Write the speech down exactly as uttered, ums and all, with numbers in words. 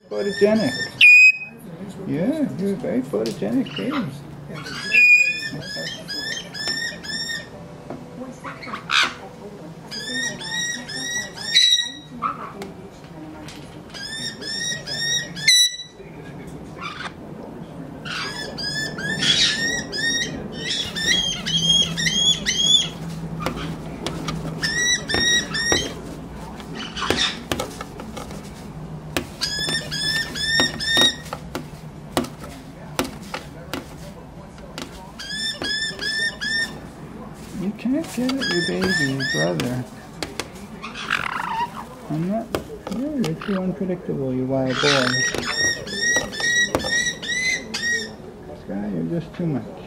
Photogenic. Yeah, you're a very photogenic baby. You can't get at your baby, brother. I'm not. Yeah, you're too unpredictable, you wild boy. Sky, you're just too much.